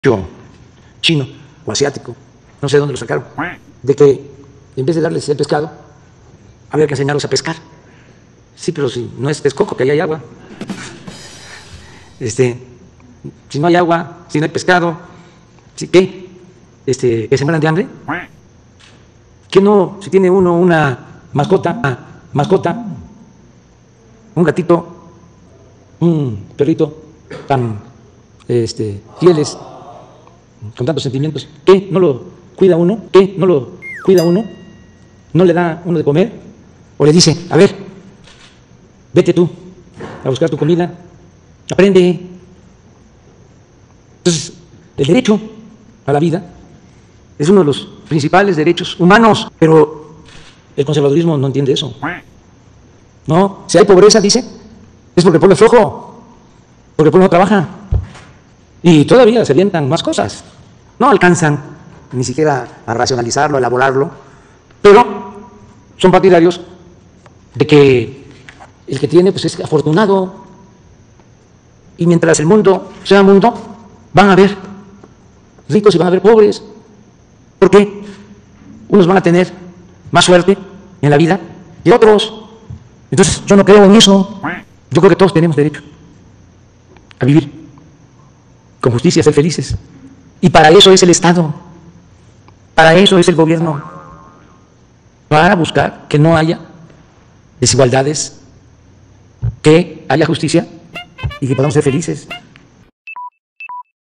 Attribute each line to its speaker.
Speaker 1: chino o asiático, no sé dónde lo sacaron, de que en vez de darles el pescado, había que enseñarlos a pescar. Sí, pero si no es Texcoco, que ahí hay agua. Si no hay agua, si no hay pescado, ¿qué? ¿Que se mueran de hambre? ¿Que no, si tiene uno una mascota, un gatito, un perrito tan fieles, con tantos sentimientos, ¿qué? ¿No lo cuida uno? ¿Qué? ¿No lo cuida uno? ¿No le da uno de comer? ¿O le dice, a ver, vete tú a buscar tu comida, aprende? Entonces, el derecho a la vida es uno de los principales derechos humanos, pero el conservadurismo no entiende eso. No, si hay pobreza, dice, es porque el pueblo es flojo, porque el pueblo no trabaja. Y todavía se avientan más cosas. No alcanzan ni siquiera a racionalizarlo, a elaborarlo, pero son partidarios de que el que tiene pues es afortunado. Y mientras el mundo sea mundo, van a haber ricos y van a haber pobres. ¿Por qué? Unos van a tener más suerte en la vida que otros. Entonces yo no creo en eso. Yo creo que todos tenemos derecho a vivir con justicia, a ser felices. Y para eso es el Estado, para eso es el gobierno, para buscar que no haya desigualdades, que haya justicia y que podamos ser felices.